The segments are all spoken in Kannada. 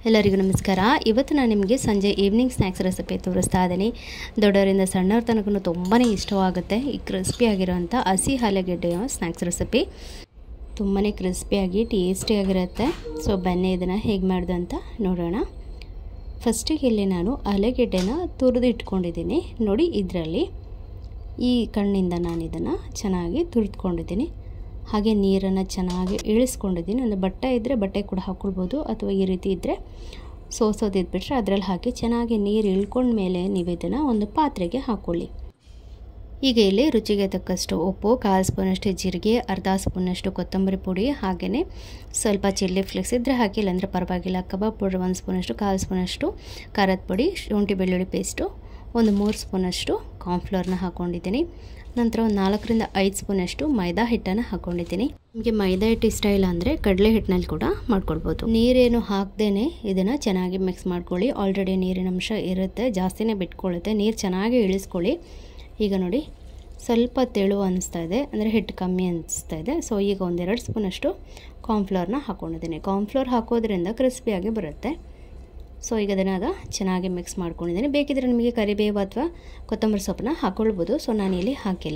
ಎಲ್ಲರಿಗೂ ನಮಸ್ಕಾರ. ಇವತ್ತು ನಾನು ನಿಮಗೆ ಸಂಜೆ ಈವ್ನಿಂಗ್ ಸ್ನ್ಯಾಕ್ಸ್ ರೆಸಿಪಿ ತೋರಿಸ್ತಾ ಇದ್ದೀನಿ. ದೊಡ್ಡವರಿಂದ ಸಣ್ಣವ್ರ ತನಕ ತುಂಬಾ ಇಷ್ಟವಾಗುತ್ತೆ ಈ ಕ್ರಿಸ್ಪಿಯಾಗಿರೋಂಥ ಹಸಿ ಆಲೂಗೆಡ್ಡೆಯ ಸ್ನ್ಯಾಕ್ಸ್ ರೆಸಿಪಿ. ತುಂಬಾ ಕ್ರಿಸ್ಪಿಯಾಗಿ ಟೇಸ್ಟಿಯಾಗಿರುತ್ತೆ. ಸೊ ಬನ್ನಿ ಇದನ್ನು ಹೇಗೆ ಮಾಡೋದು ಅಂತ ನೋಡೋಣ. ಫಸ್ಟಿಗೆ ಇಲ್ಲಿ ನಾನು ಆಲೂಗೆಡ್ಡೆನ ತುರಿದು ಇಟ್ಕೊಂಡಿದ್ದೀನಿ. ನೋಡಿ, ಇದರಲ್ಲಿ ಈ ಕಣ್ಣಿಂದ ನಾನು ಇದನ್ನು ಚೆನ್ನಾಗಿ ತುರಿದುಕೊಂಡಿದ್ದೀನಿ. ಹಾಗೆ ನೀರನ್ನು ಚೆನ್ನಾಗಿ ಇಳಿಸ್ಕೊಂಡಿದ್ದೀನಿ. ಒಂದು ಬಟ್ಟೆ ಇದ್ದರೆ ಬಟ್ಟೆ ಕೂಡ ಹಾಕ್ಕೊಳ್ಬೋದು, ಅಥವಾ ಈ ರೀತಿ ಇದ್ದರೆ ಸೋಸೋದಿದ್ಬಿಟ್ರೆ ಅದರಲ್ಲಿ ಹಾಕಿ ಚೆನ್ನಾಗಿ ನೀರು ಇಳ್ಕೊಂಡ್ಮೇಲೆ ನೀವು ಇದನ್ನು ಒಂದು ಪಾತ್ರೆಗೆ ಹಾಕ್ಕೊಳ್ಳಿ. ಈಗ ಇಲ್ಲಿ ರುಚಿಗೆ ತಕ್ಕಷ್ಟು ಉಪ್ಪು, 1/4 ಸ್ಪೂನಷ್ಟು ಜೀರಿಗೆ, ಅರ್ಧ ಸ್ಪೂನಷ್ಟು ಕೊತ್ತಂಬರಿ ಪುಡಿ, ಹಾಗೆಯೇ ಸ್ವಲ್ಪ ಚಿಲ್ಲಿ ಫ್ಲೇಕ್ಸ್ ಇದ್ದರೆ ಹಾಕಿ, ಇಲ್ಲಾಂದರೆ ಪರವಾಗಿಲ್ಲ. ಕಬಾಬ್ ಪೌಡ್ರ್ 1 ಸ್ಪೂನಷ್ಟು, 1/4 ಸ್ಪೂನಷ್ಟು ಖಾರದ ಪುಡಿ, ಶುಂಠಿ ಬೆಳ್ಳುಳ್ಳಿ ಪೇಸ್ಟು, ಒಂದು 3 ಸ್ಪೂನಷ್ಟು ಕಾರ್ನ್ಫ್ಲೋರ್ನ ಹಾಕ್ಕೊಂಡಿದ್ದೀನಿ. ನಂತರ ಒಂದು 4ರಿಂದ 5 ಸ್ಪೂನಷ್ಟು ಮೈದಾ ಹಿಟ್ಟನ್ನು ಹಾಕ್ಕೊಂಡಿದ್ದೀನಿ. ನಿಮಗೆ ಮೈದಾ ಹಿಟ್ಟು ಇಷ್ಟ ಇಲ್ಲ ಅಂದರೆ ಕಡಲೆ ಹಿಟ್ಟಿನಲ್ಲಿ ಕೂಡ ಮಾಡ್ಕೊಳ್ಬೋದು. ನೀರೇನು ಹಾಕ್ದೇ ಇದನ್ನು ಚೆನ್ನಾಗಿ ಮಿಕ್ಸ್ ಮಾಡ್ಕೊಳ್ಳಿ. ಆಲ್ರೆಡಿ ನೀರಿನ ಅಂಶ ಇರುತ್ತೆ, ಜಾಸ್ತಿನೇ ಬಿಟ್ಕೊಳ್ಳುತ್ತೆ. ನೀರು ಚೆನ್ನಾಗಿ ಇಳಿಸ್ಕೊಳ್ಳಿ. ಈಗ ನೋಡಿ, ಸ್ವಲ್ಪ ತೆಳು ಅನಿಸ್ತಾ ಇದೆ, ಅಂದರೆ ಹಿಟ್ಟು ಕಮ್ಮಿ ಅನಿಸ್ತಾ ಇದೆ. ಸೊ ಈಗ 1-2 ಸ್ಪೂನಷ್ಟು ಕಾರ್ನ್ಫ್ಲೋರ್ನ ಹಾಕ್ಕೊಂಡಿದ್ದೀನಿ. ಕಾರ್ನ್ಫ್ಲೋರ್ ಹಾಕೋದ್ರಿಂದ ಕ್ರಿಸ್ಪಿಯಾಗಿ ಬರುತ್ತೆ. ಸೊ ಈಗ ಅದನ್ನು ಚೆನ್ನಾಗಿ ಮಿಕ್ಸ್ ಮಾಡ್ಕೊಂಡಿದ್ದೀನಿ. ಬೇಕಿದ್ರೆ ನಿಮಗೆ ಕರಿಬೇವು ಅಥವಾ ಕೊತ್ತಂಬರಿ ಸೊಪ್ಪನ್ನ ಹಾಕ್ಕೊಳ್ಬೋದು. ಸೊ ನಾನಿಲ್ಲಿ ಹಾಕಿಲ್ಲ.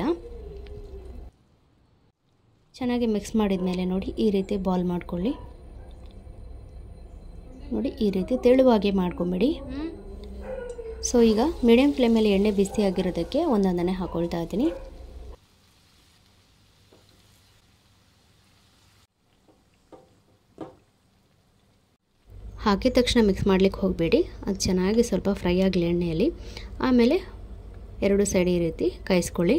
ಚೆನ್ನಾಗಿ ಮಿಕ್ಸ್ ಮಾಡಿದ ಮೇಲೆ ನೋಡಿ, ಈ ರೀತಿ ಬಾಲ್ ಮಾಡ್ಕೊಳ್ಳಿ. ನೋಡಿ, ಈ ರೀತಿ ತೆಳುವಾಗಿ ಮಾಡ್ಕೊಂಬಿಡಿ. ಸೊ ಈಗ ಮೀಡಿಯಮ್ ಫ್ಲೇಮಲ್ಲಿ ಎಣ್ಣೆ ಬಿಸಿ ಆಗಿರೋದಕ್ಕೆ ಒಂದೊಂದನ್ನೇ ಹಾಕ್ಕೊಳ್ತಾ ಇದ್ದೀನಿ. ಹಾಕಿದ ತಕ್ಷಣ ಮಿಕ್ಸ್ ಮಾಡಲಿಕ್ಕೆ ಹೋಗಬೇಡಿ. ಅದು ಚೆನ್ನಾಗಿ ಸ್ವಲ್ಪ ಫ್ರೈ ಆಗಲಿ ಎಣ್ಣೆಯಲ್ಲಿ. ಆಮೇಲೆ 2 ಸೈಡ್ ಈ ರೀತಿ ಕಾಯಿಸ್ಕೊಳ್ಳಿ.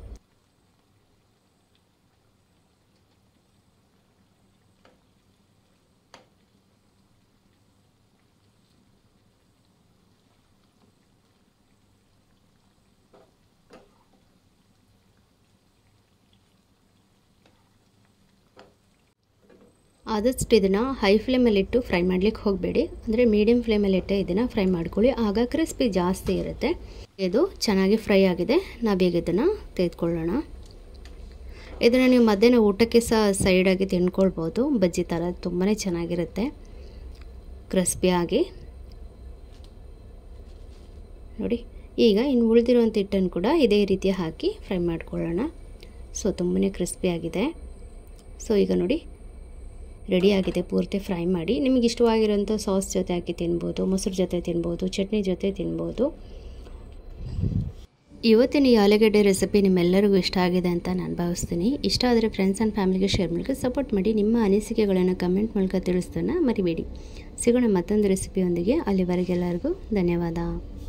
ಆದಷ್ಟು ಇದನ್ನು ಹೈ ಫ್ಲೇಮಲ್ಲಿಟ್ಟು ಫ್ರೈ ಮಾಡಲಿಕ್ಕೆ ಹೋಗಬೇಡಿ. ಅಂದರೆ ಮೀಡಿಯಮ್ ಫ್ಲೇಮಲ್ಲಿಟ್ಟೆ ಇದನ್ನು ಫ್ರೈ ಮಾಡ್ಕೊಳ್ಳಿ. ಆಗ ಕ್ರಿಸ್ಪಿ ಜಾಸ್ತಿ ಇರುತ್ತೆ. ಇದು ಚೆನ್ನಾಗಿ ಫ್ರೈ ಆಗಿದೆ. ನಾವೀಗ ಇದನ್ನು ತೆಗೆದುಕೊಳ್ಳೋಣ. ಇದನ್ನು ನೀವು ಮಧ್ಯಾಹ್ನ ಊಟಕ್ಕೆ ಸಹ ಸೈಡಾಗಿ ತಿನ್ಕೊಳ್ಬೋದು. ಬಜ್ಜಿ ಥರ ತುಂಬಾ ಚೆನ್ನಾಗಿರುತ್ತೆ ಕ್ರಿಸ್ಪಿಯಾಗಿ. ನೋಡಿ, ಈಗ ಇನ್ನು ಉಳಿದಿರುವಂಥ ಹಿಟ್ಟನ್ನು ಕೂಡ ಇದೇ ರೀತಿ ಹಾಕಿ ಫ್ರೈ ಮಾಡ್ಕೊಳ್ಳೋಣ. ಸೊ ತುಂಬಾ ಕ್ರಿಸ್ಪಿಯಾಗಿದೆ. ಸೊ ಈಗ ನೋಡಿ, ರೆಡಿಯಾಗಿದೆ. ಪೂರ್ತಿ ಫ್ರೈ ಮಾಡಿ. ನಿಮಗೆ ಇಷ್ಟವಾಗಿರೋಂಥ ಸಾಸ್ ಜೊತೆ ಹಾಕಿ ತಿನ್ಬೋದು, ಮೊಸರು ಜೊತೆ ತಿನ್ಬೋದು, ಚಟ್ನಿ ಜೊತೆ ತಿನ್ಬೋದು. ಇವತ್ತಿನ ಈ ಆಲೂಗೆಡ್ಡೆ ರೆಸಿಪಿ ನಿಮ್ಮೆಲ್ಲರಿಗೂ ಇಷ್ಟ ಆಗಿದೆ ಅಂತ ನಾನು ಭಾವಿಸ್ತೀನಿ. ಇಷ್ಟ ಆದರೆ ಫ್ರೆಂಡ್ಸ್ ಆ್ಯಂಡ್ ಫ್ಯಾಮಿಲಿಗೆ ಶೇರ್ ಮೂಲಕ ಸಪೋರ್ಟ್ ಮಾಡಿ. ನಿಮ್ಮ ಅನಿಸಿಕೆಗಳನ್ನು ಕಮೆಂಟ್ ಮೂಲಕ ತಿಳಿಸೋದನ್ನು ಮರಿಬೇಡಿ. ಸಿಗೋಣ ಮತ್ತೊಂದು ರೆಸಿಪಿಯೊಂದಿಗೆ. ಅಲ್ಲಿವರೆಗೆ ಎಲ್ಲರಿಗೂ ಧನ್ಯವಾದ.